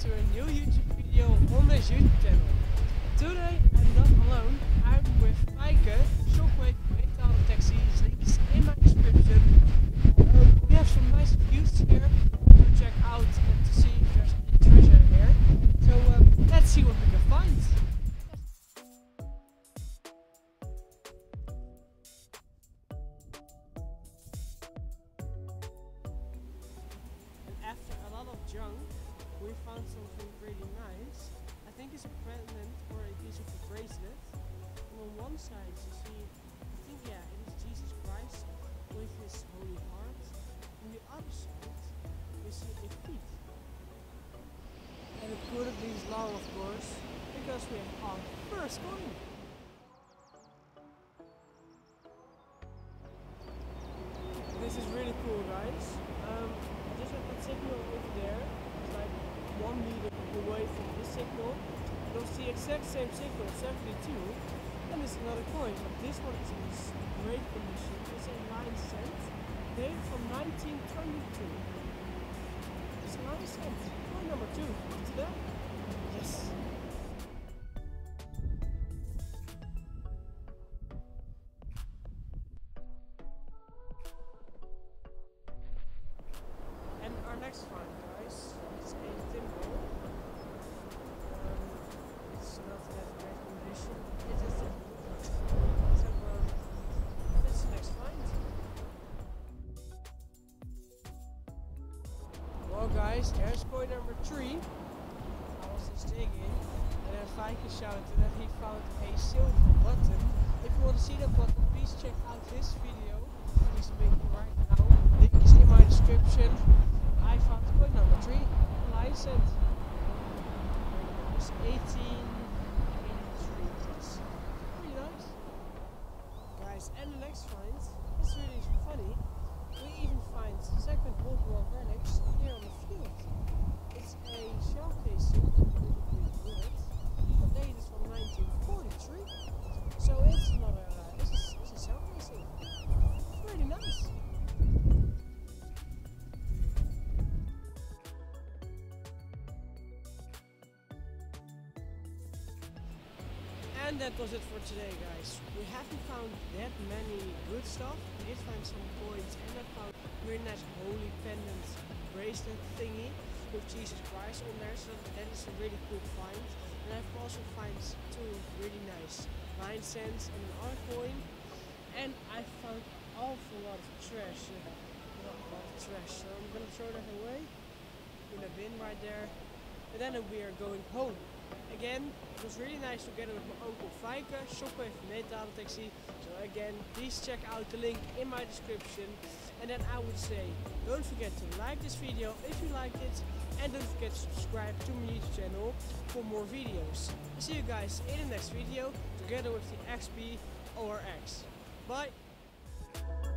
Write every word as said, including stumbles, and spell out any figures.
to a new YouTube video on this YouTube channel. Today I'm not alone, I'm with Maaike, Shockwave Metal Taxi, links in my description. Um, we have some nice views here to check out and to see if there's any treasure here. So um, let's see what we can find. And after a lot of junk, we found something pretty nice. I think it's a pendant or a piece of a bracelet. And on one side you see, I think yeah, it is Jesus Christ with his holy heart. On the other side we see a feet. And it couldn't be long, of course, because we have our first coin. This is really cool, guys. Um, I just have that signal over there. It's like one meter away from this signal. You'll see exact same signal, seventy-two. And there's another coin, but this one is in great condition. It's a nine cent, dated from nineteen twenty-two. It's a nine cent. Coin number two. What's that? Yes. And our next find, guys, is a thimble. Um, it's not that great condition. It is a so um, that's the next find. Well, guys, there's coin number three. I was just digging, and then Maaike shouted that he found a silver button. If you want to see that button, please check out this video. He's making right now. Link is in my description. I found coin number three, nine cent. It's eighteen eighty-three. That's pretty nice. Guys, and the next find is really funny. We even find Second World War relics here on the field. It's a shell casing with a bullet, but dated from nineteen forty-three. So it's another, uh, this is, this is shell casing. Pretty nice. And that was it for today, guys. We haven't found that many good stuff. We did find some coins, and I found a really nice holy pendant bracelet thingy with Jesus Christ on there, so that is a really cool find. And I've also found two really nice nine cents and an other coin. And I found an awful lot of trash. Uh, not a lot of trash, so I'm gonna throw that away in a bin right there. And then we are going home. Again, it was really nice together with my uncle Maaike, Shockwave Metal Taxi. So again, please check out the link in my description. And then I would say, don't forget to like this video if you liked it. And don't forget to subscribe to my YouTube channel for more videos. I'll see you guys in the next video together with the X P or X. Bye!